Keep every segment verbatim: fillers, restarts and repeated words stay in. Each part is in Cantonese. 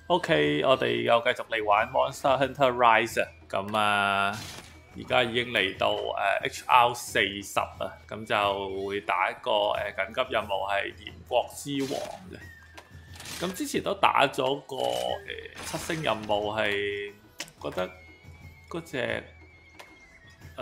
OK，我哋又繼續嚟玩 Monster Hunter Rise 啊！咁啊，而家已經嚟到誒、呃、H R 四十啊，咁就會打一個誒、呃、緊急任務係炎國之王嘅。咁之前都打咗個誒、呃、七星任務，係覺得嗰隻誒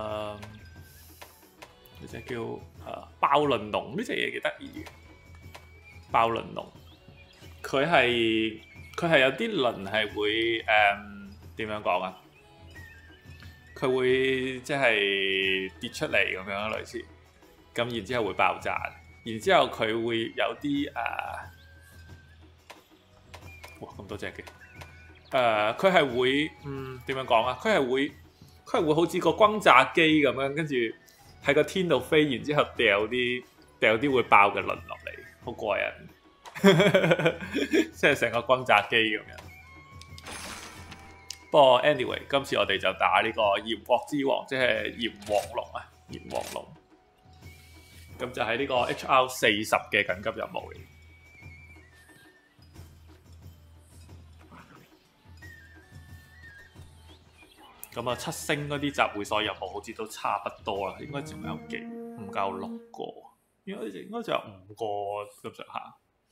嗰隻叫誒爆輪龍呢隻嘢幾得意嘅，爆輪龍佢係。佢係有啲輪係會誒點樣講啊？佢會即係跌出嚟咁樣類似，咁然之後會爆炸，然之後佢會有啲誒、呃，哇咁多隻嘅誒，佢、呃、係會嗯點樣講啊？佢係會佢係會好似個轟炸機咁樣，跟住喺個天度飛，然之後掉啲掉啲會爆嘅輪落嚟，好過癮。即係成個轟炸機咁樣。不過 anyway， 今次我哋就打呢個炎國之王，即係炎黃龍啊，炎黃龍。咁就喺呢個 H R 四十嘅緊急任務嚟。咁啊，七星嗰啲集會所任務好似都差不多啦，應該仲有幾唔夠六個，應該應該就有五個咁上下。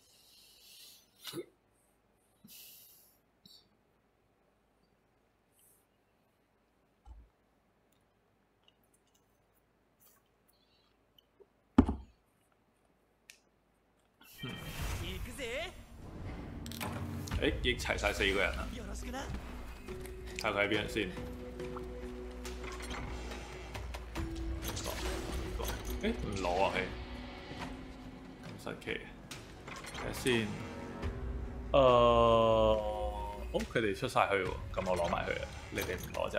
誒，已經齊晒四個人啦，睇下佢喺邊人先。誒唔攞啊，係咁神奇。睇下先。誒、呃，哦，佢哋出晒去喎，咁我攞埋佢啊。你哋唔攞就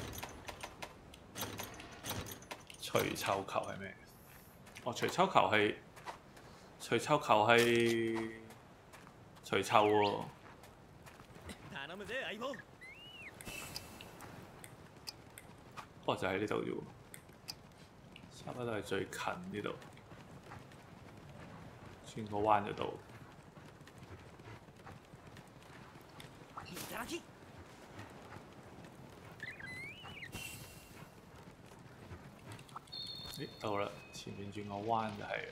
隨抽球係咩？哦，隨抽球係隨抽球係隨抽喎。不過就喺呢度啫喎，差不多係最近呢度，轉個彎就到。誒到啦，前面轉個彎就係、是，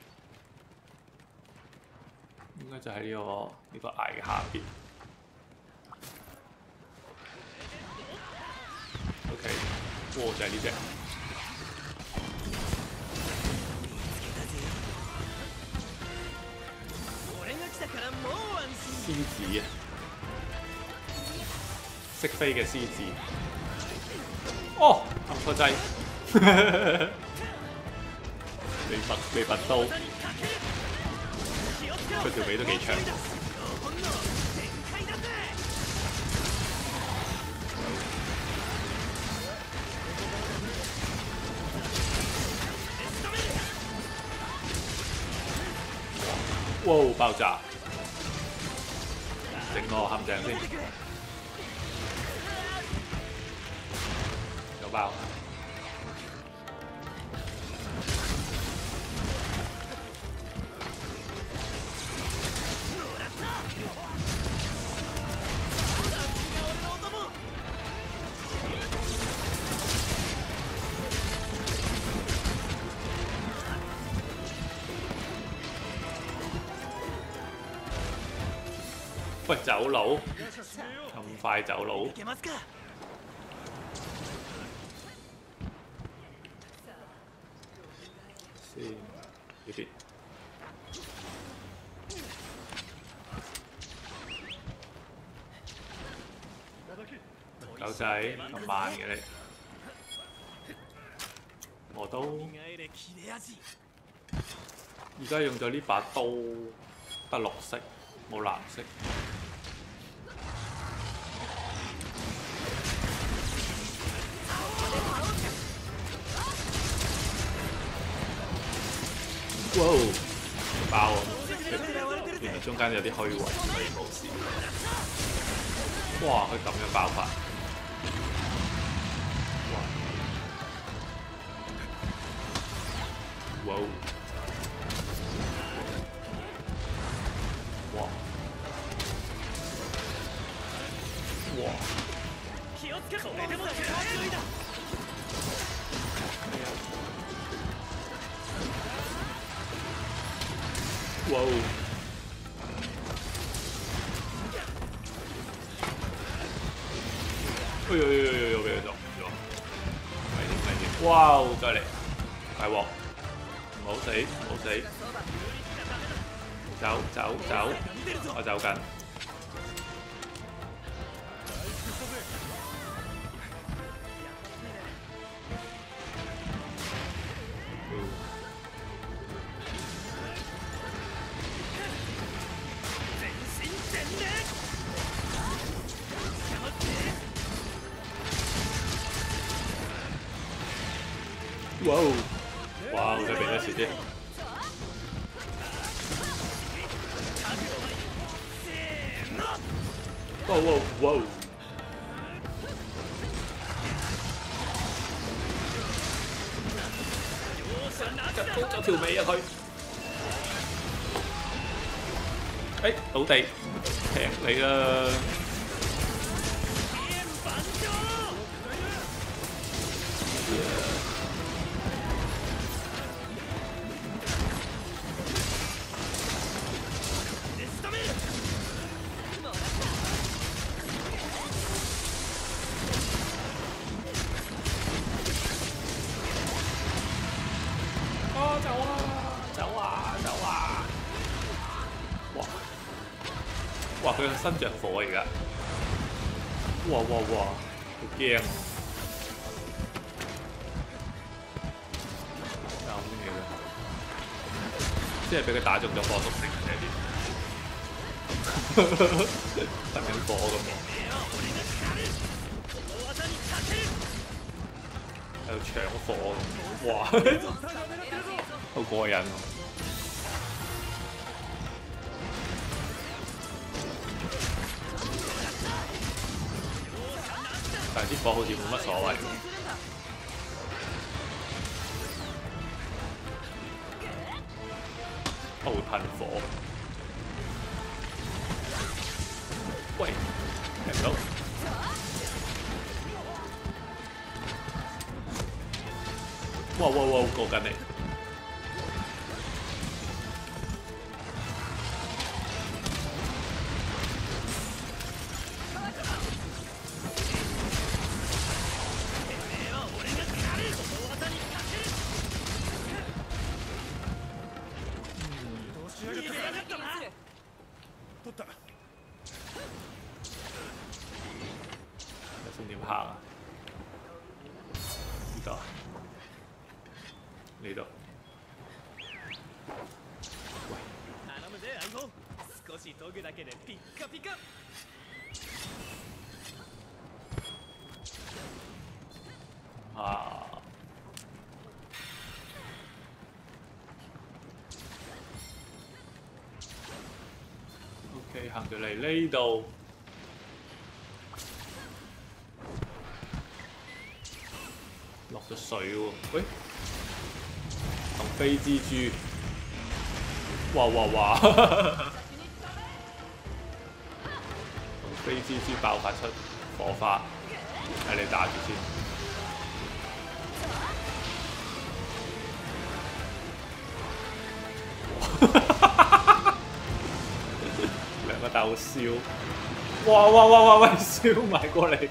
應該就喺呢、這個呢、這個崖嘅下邊。OK， 哇就係呢隻。獅子啊！識飛嘅獅子。哦，撳錯掣。你拔你拔刀，佢條尾都幾長。哇！爆炸！整個陷阱先，有爆。喂，走佬咁快走佬？先呢邊狗仔咁慢嘅你，我都而家用咗呢把刀，得綠色。冇藍色。哇！爆啊！原來中間有啲虛位，所以冇事。哇！佢咁樣爆發。哇！哇！哇！ 哇哦！哎呦呦呦呦呦！俾佢撞咗，危險危險！哇！再嚟，大鑊！唔好死，唔好死！走走走！我走緊。哇哦！哇！再俾多次啲。哇哇哇！夾高咗條尾啊佢！誒倒地，劈你啦！走啊！走啊！走啊！哇！哇！佢個身着火而家，哇哇哇！好驚！搞咩嘅？即係俾佢打中咗火屬性嘅啲，噴緊火咁喎，喺度搶火咁，哇！好過癮喎！但係啲火好似冇乜所謂。我會噴火。喂，停唔到！哇哇哇！過緊嚟！先點行啊？呢度，呢度。喂。啊。OK， 行到嚟呢度。落咗水喎，喂，同飛蜘蛛，哇哇哇！同飛蜘蛛爆發出火花，睇你打住先。兩個鬥燒，哇哇哇哇喂，燒埋過嚟！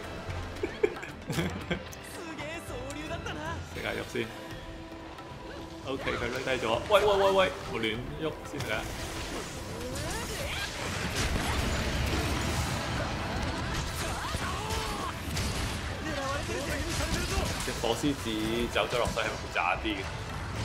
食下肉先 ，OK， 佢攆低咗。喂喂喂喂，冇亂喐先㗎。隻火獅子走咗落水係會渣啲嘅。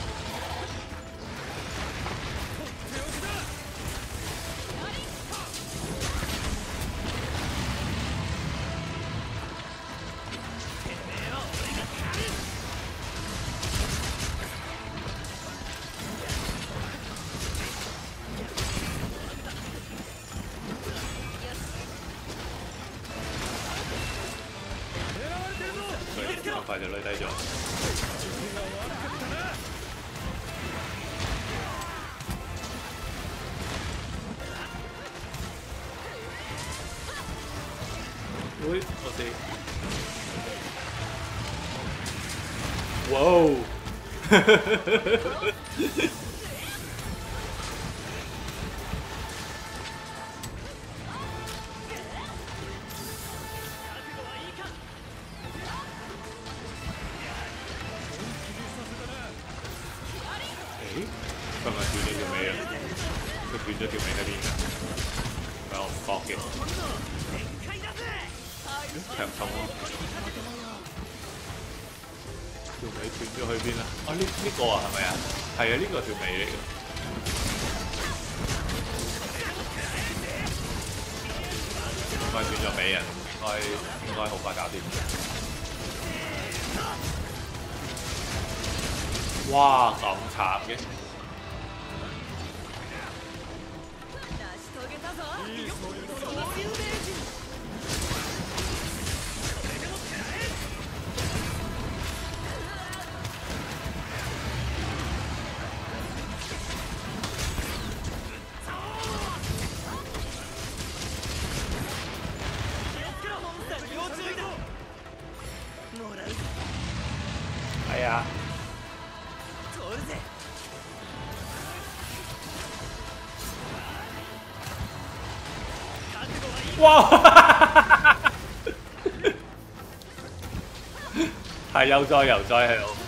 快就攆低咗。 喂，我死！哇哦！誒，佢咪斷咗條尾啊？佢斷咗條尾喺邊㗎？唔係我唔覺嘅。長痛咯！條尾斷咗去邊啊？啊呢呢個啊係咪啊？係啊，呢個條尾嚟嘅。應該斷咗尾啊！應該應該好快搞掂。哇！咁慘嘅〜係啊！哇！係悠哉悠哉喺度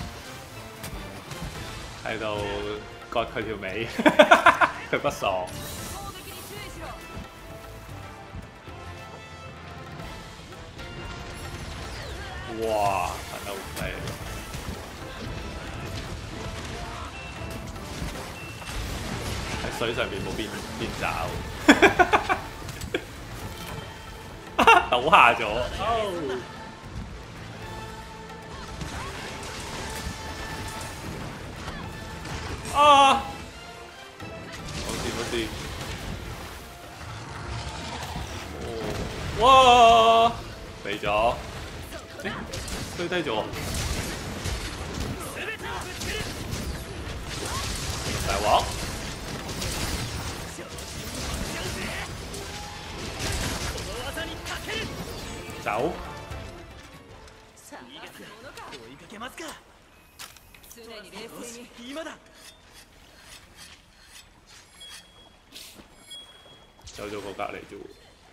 喺度割佢條尾，佢不爽。哇！彈得好犀利！喺水上面冇變變爪，倒下咗。哦！啊！冇事冇事。哇！死咗！誒，推低咗。大鑊！走！走咗個隔離啫喎。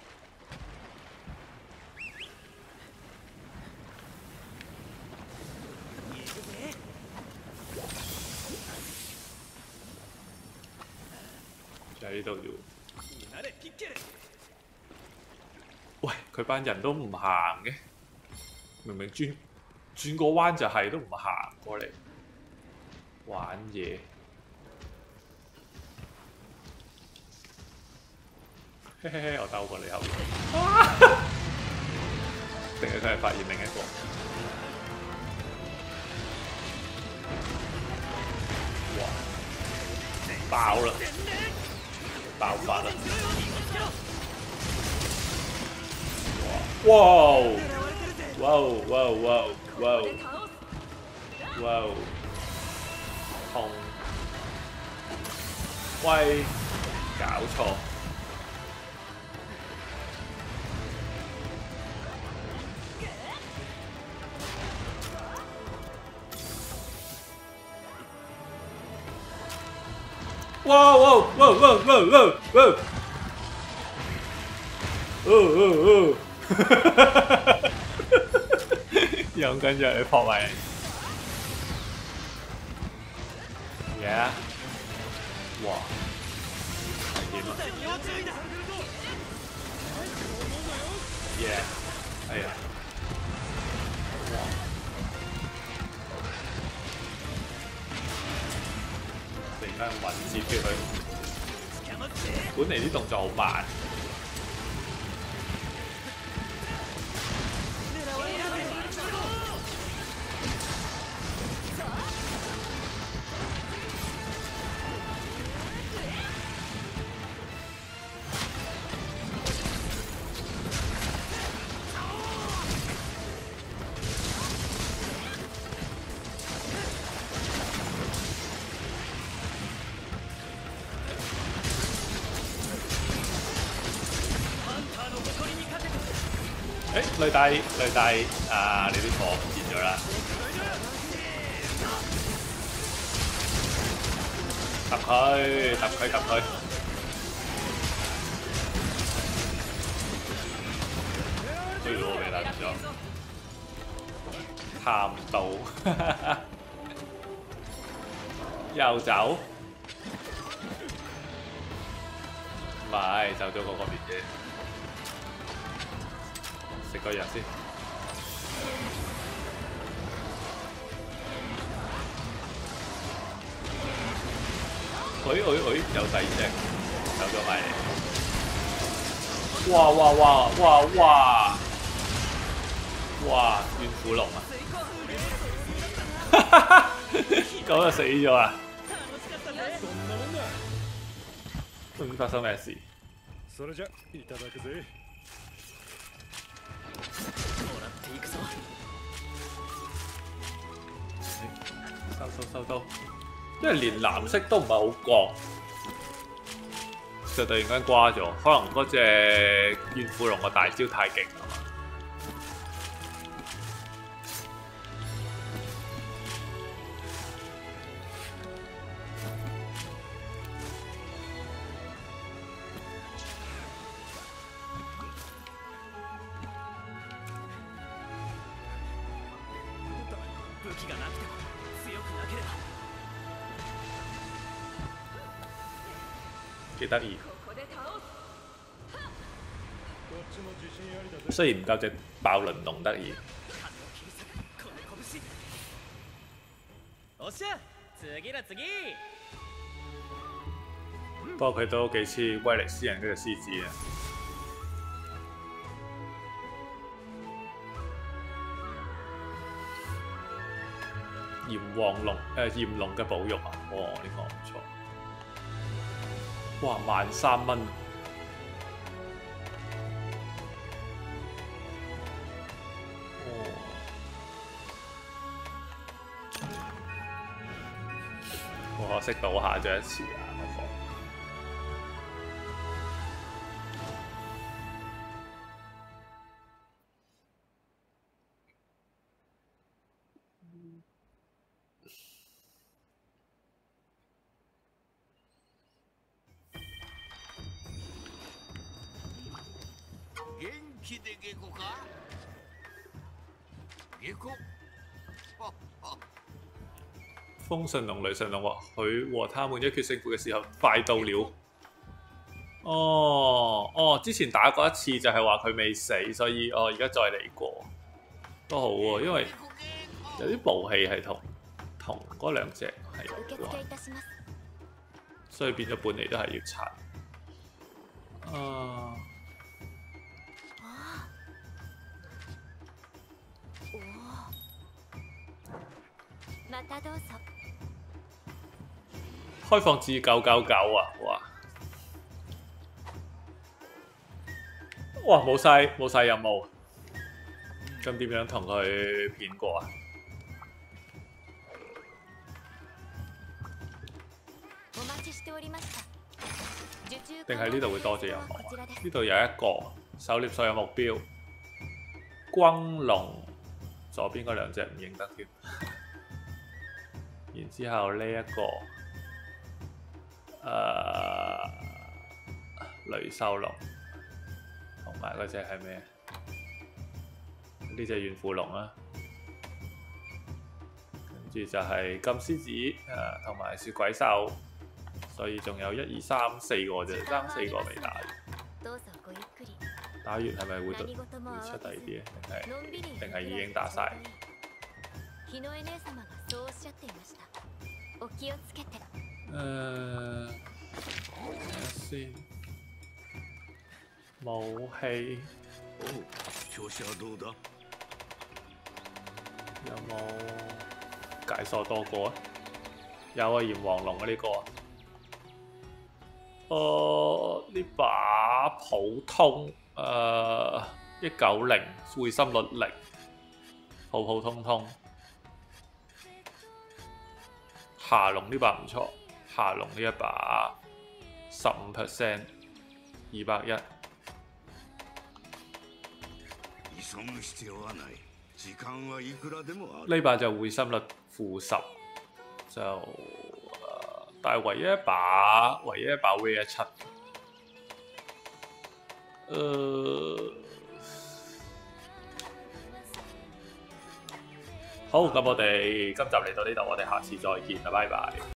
就喺呢度啫喎。喂，佢班人都唔行嘅，明明轉轉個彎就係都唔行過嚟玩嘢。嘿嘿嘿，我兜過你後面，定係佢係發現另一個？哇！爆啦！爆發啦！哇！哇！哇！哇！哇！哇！痛！喂！搞錯！哇哇哇哇哇哇哇！哦哦哦！用跟住你撲埋嚟。嘢！哇！危險啊！嘢！哎呀！哇！突然間穩接住佢，本嚟啲動作好慢。 誒雷帝雷帝啊！你啲火唔見咗啦，揼佢揼佢揼佢，哎呦俾撚咗，探到又走，唔係走咗嗰個邊啫。 食個藥先。佢佢佢有第二隻走咗埋嚟。哇哇哇哇哇！哇！怨婦龍啊！咁就死咗啊！都唔知發生咩事。收收收到，因為連藍色都唔係好覺，就突然間瓜咗，可能嗰隻怨婦龍個大招太勁啊嘛。幾得意，雖然唔夠隻爆輪龍得意。不過佢都幾似威尼斯人嗰隻獅子啊！炎黃龍誒炎龍嘅保育啊！哇，呢、這個唔錯。 哇，萬三蚊！哦，我可惜倒下咗一次啊！嗰個風神龍、雷神龍話：佢和他們一決勝負嘅時候快到了。哦哦，之前打過一次就係話佢未死，所以哦而家再嚟過都好喎，因為有啲武器係同同嗰兩隻係有關，所以變咗本嚟都係要刷。啊！ 開放至九九九啊！哇！哇！冇晒冇晒任務，咁點樣同佢片過啊？定係呢度會多咗任務啊？呢度有一個狩獵所有目標，轟龍左邊嗰兩隻唔認得添。然之後呢、這、一個。 誒、uh, 雷獸龍同埋嗰隻係咩？呢隻怨婦龍啦，跟住就係金獅子誒同埋雪鬼獸，所以仲有一二三四個啫，爭四個未打完。打完係咪會會出第二啲咧？定係定係已經打晒？誒，睇下先，武器有冇解鎖多個啊？有啊，炎黃龍啊呢個。誒，呢把普通誒一九零會心率零，普普通通。霞龍呢把唔錯。 霞龍呢一把十五 percent， 二百一。 呢把就會心率負十，就、呃、但係唯一一把唯一一把 Rare 七，誒好，咁我哋今集嚟到呢度，我哋下次再見啦，拜拜。